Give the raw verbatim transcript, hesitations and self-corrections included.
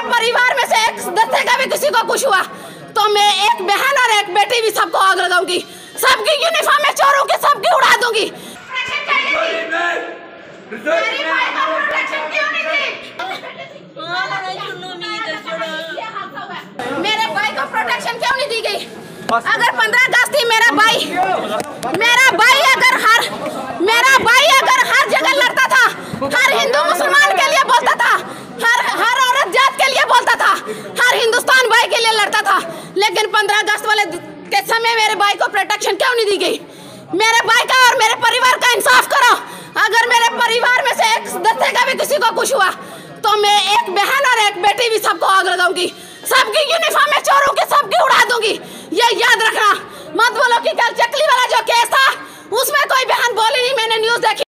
परिवार में से एक सदस्य का भी किसी को कुछ हुआ तो मैं एक बहन और एक बेटी भी सबको आग लगाऊंगी, सबकी यूनिफॉर्म में चोरों की सबकी उड़ा दूंगी। मेरे भाई को प्रोटेक्शन क्यों नहीं दी गई? अगर पंद्रह अगस्त थी, मेरा भाई मेरा भाई अगर हर मेरा भाई अगर हर जगह लड़ता था, हर हिंदू मुसलमान के लिए बोलता था, हर हर औरत जात के लिए बोलता था, हर हिंदुस्तान भाई के लिए लड़ता था, लेकिन पंद्रह अगस्त वाले के समय मेरे भाई को प्रोटेक्शन क्यों नहीं दी गई? मेरे भाई का और मेरे परिवार का इंसाफ करो। अगर मेरे परिवार में से एक सदस्य का भी किसी को कुछ हुआ तो मैं एक बहन और एक बेटी भी सबको आग लगाऊंगी, सबकी यूनिफॉर्म में चोरों की सबकी उड़ा दूंगी। ये याद रखना, मत बोलो कि कल चकली वाला जो केस था उसमें कोई बहन बोली नहीं, मैंने न्यूज़ देखी।